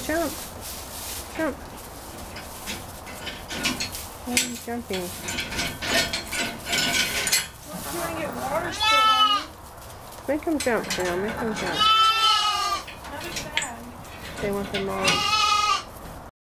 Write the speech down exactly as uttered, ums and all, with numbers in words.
jump. Jump. Why are you jumping? I'm trying to get water still on me. Make them jump, Phil. Make them jump. Not as bad. They want their mom.